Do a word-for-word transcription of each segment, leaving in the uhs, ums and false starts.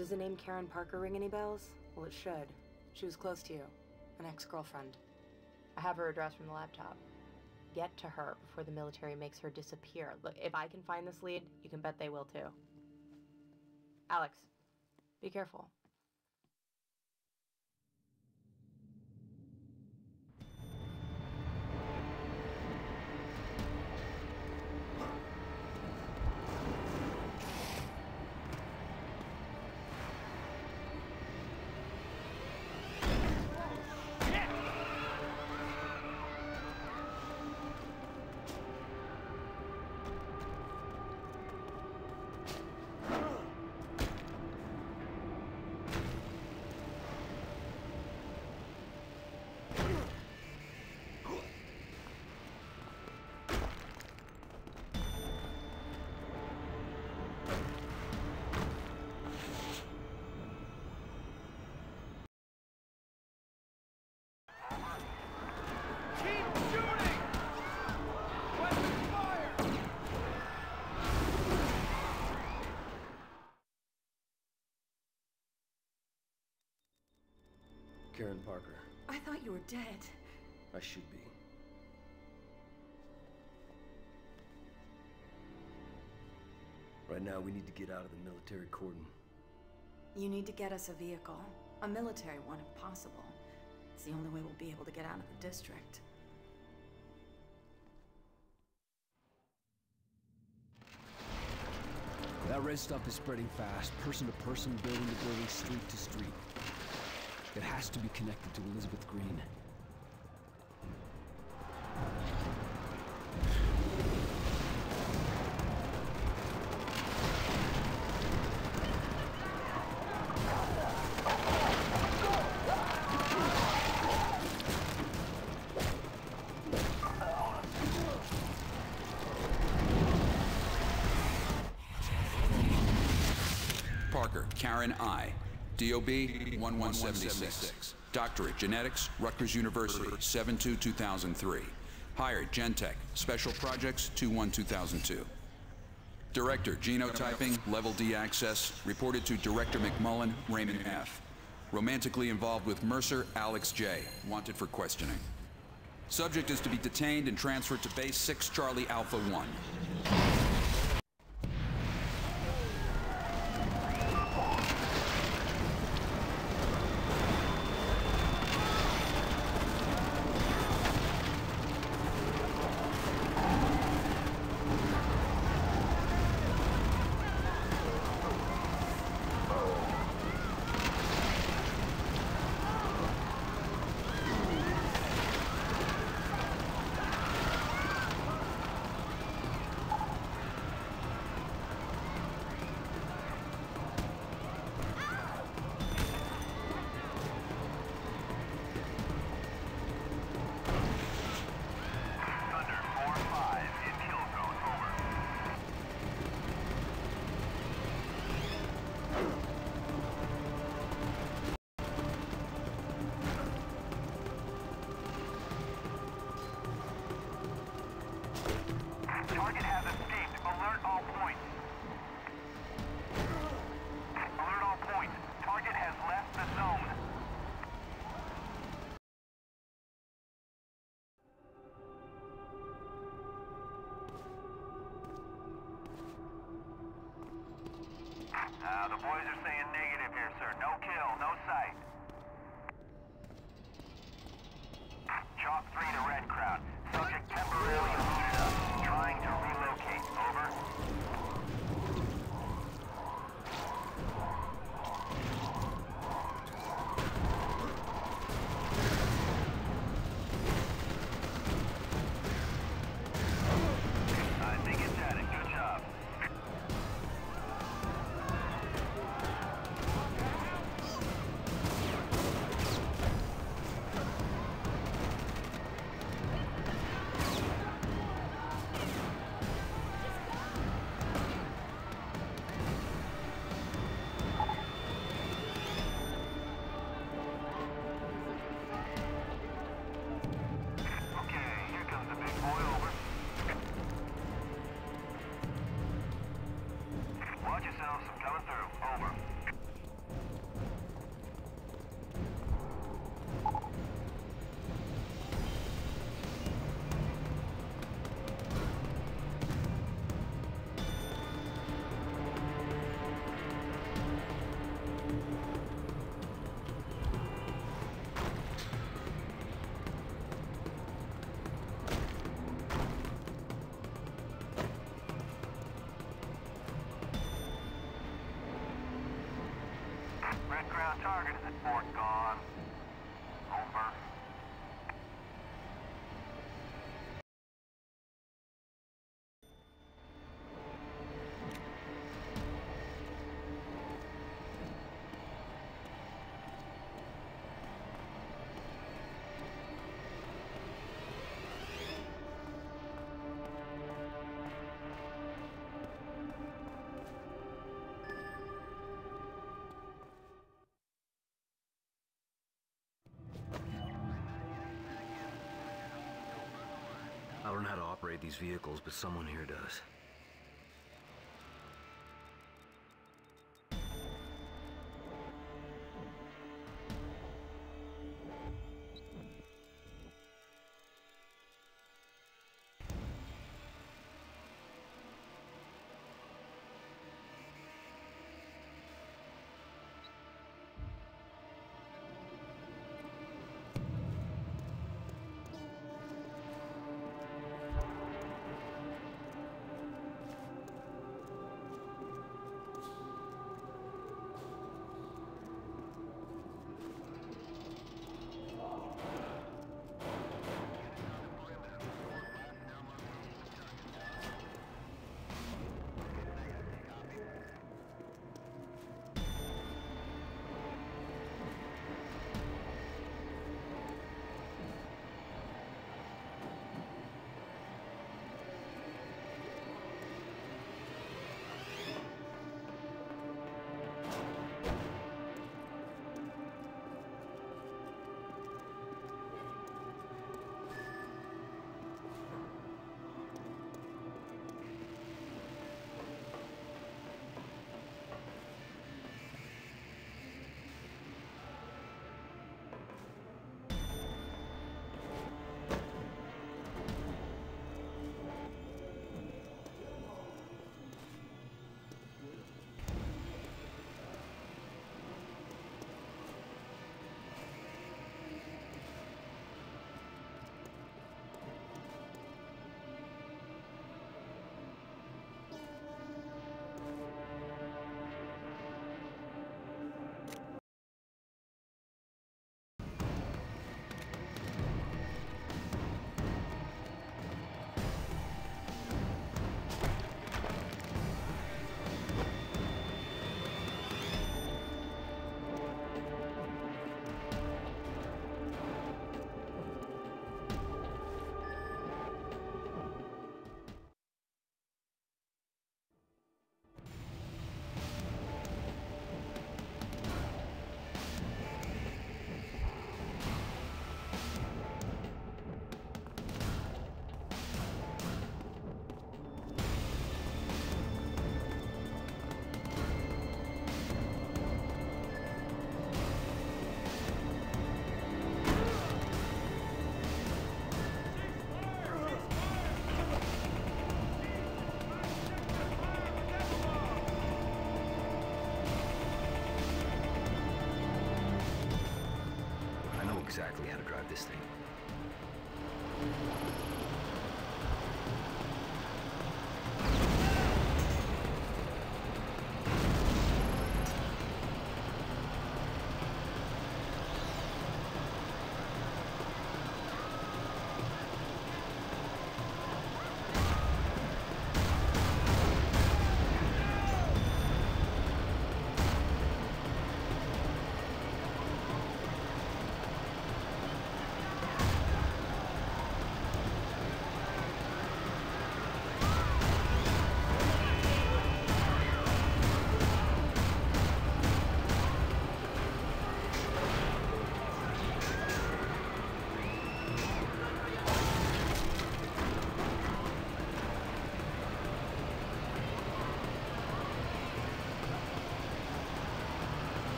Does the name Karen Parker ring any bells? Well, it should. She was close to you. An ex-girlfriend. I have her address from the laptop. Get to her before the military makes her disappear. Look, if I can find this lead, you can bet they will too. Alex, be careful. Karen Parker. I thought you were dead. I should be. Right now, we need to get out of the military cordon. You need to get us a vehicle. A military one, if possible. It's the only way we'll be able to get out of the district. That red stuff is spreading fast, person to person, building to building, street to street. It has to be connected to Elizabeth Green. Parker, Karen I. D O B one one seven six. Doctorate Genetics, Rutgers University, seven two two thousand three. Hired Gentech, Special Projects two one two thousand two. Director Genotyping, Level D Access, reported to Director McMullen, Raymond F. Romantically involved with Mercer, Alex J. Wanted for questioning. Subject is to be detained and transferred to Base six Charlie Alpha one. Good ground target is at Fort Gone. Over. I don't know how to operate these vehicles, but someone here does. Exactly how to drive this thing.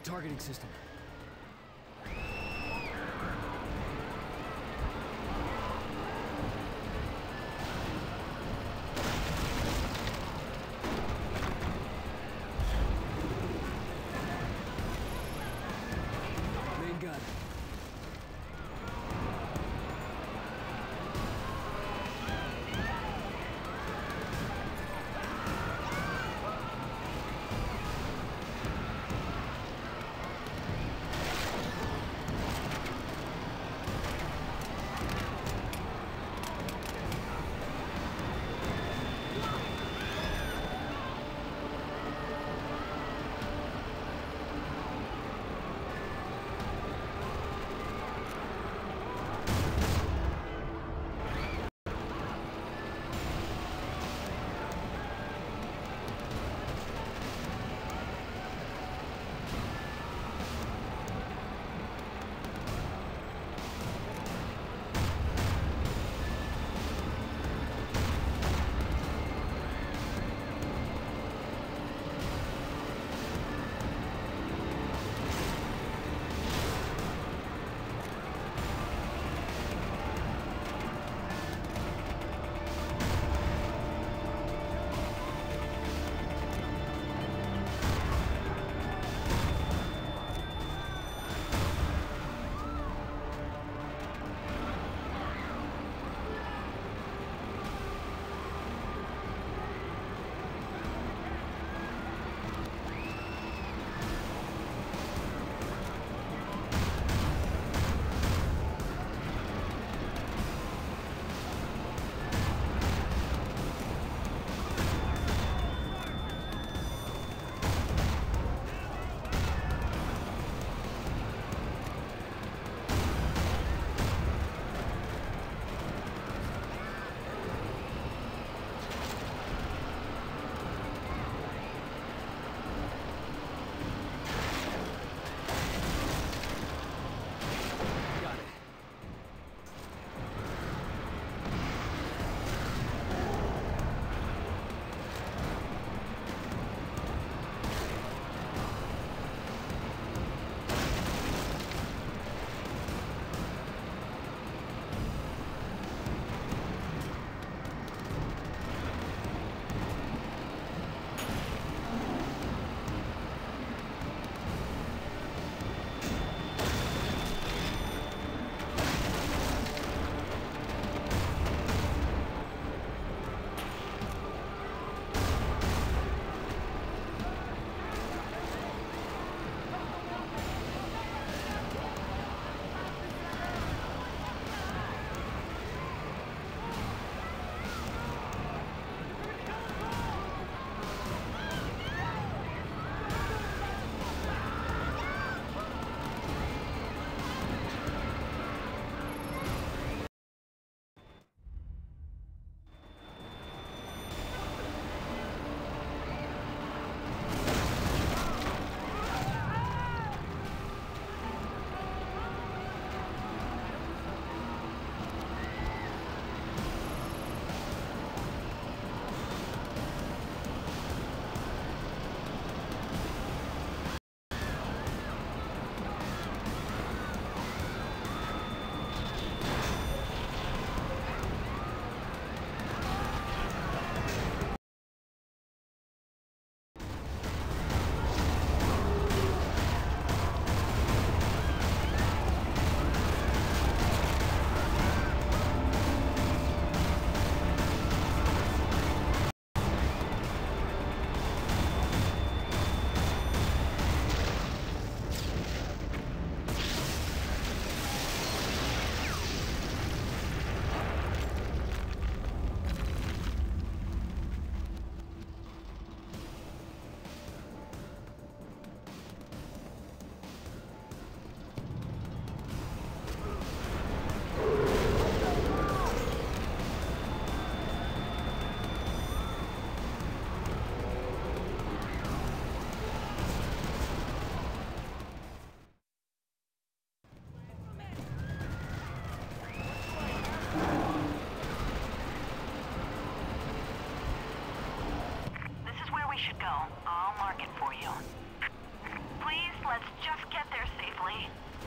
targeting system. Main gun. flee.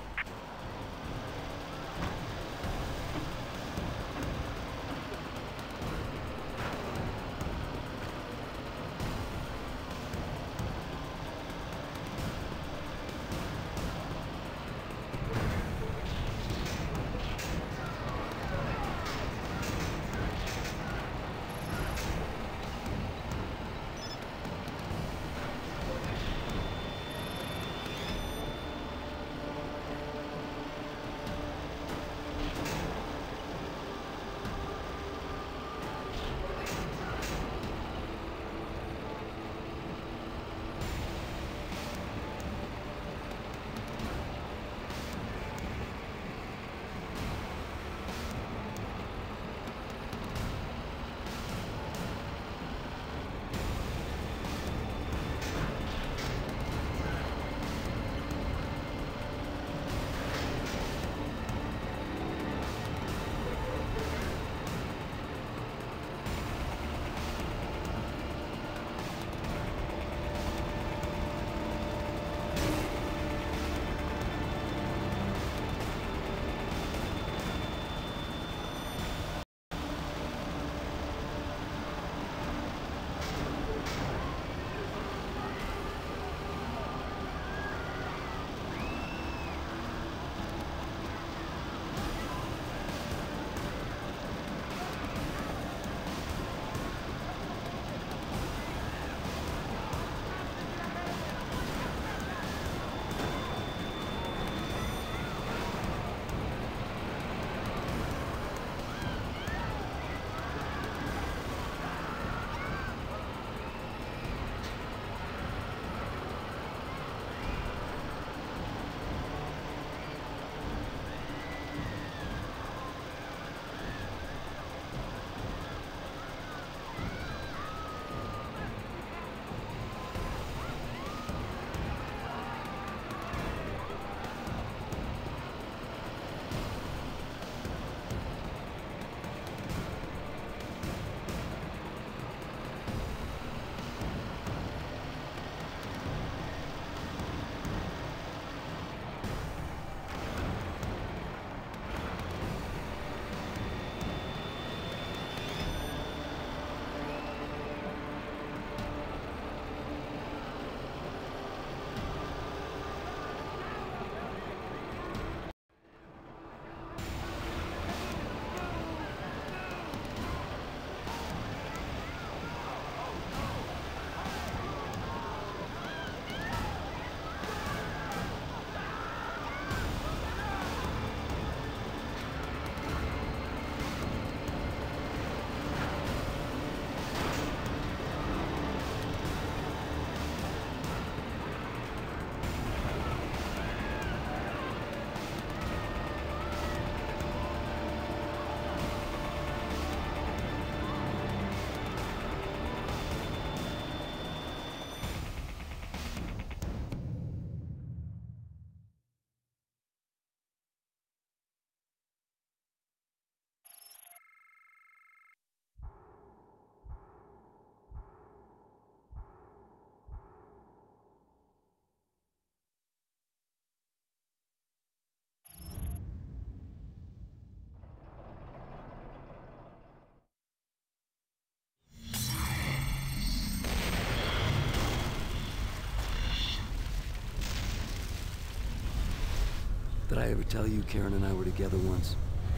Did I ever tell you Karen and I were together once?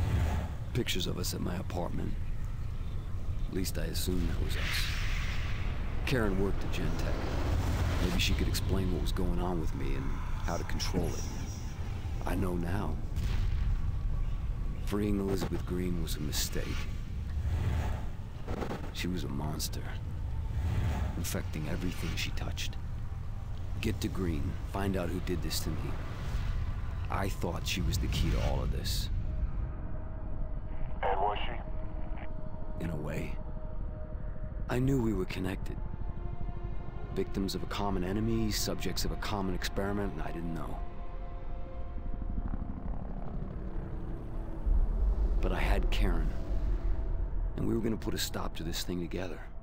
Pictures of us at my apartment. At least I assumed that was us. Karen worked at Gentek. Maybe she could explain what was going on with me and how to control it. I know now. Freeing Elizabeth Green was a mistake. She was a monster, infecting everything she touched. Get to Green, find out who did this to me. I thought she was the key to all of this. And was she? In a way. I knew we were connected. Victims of a common enemy, subjects of a common experiment, and I didn't know. But I had Karen, and we were gonna put a stop to this thing together.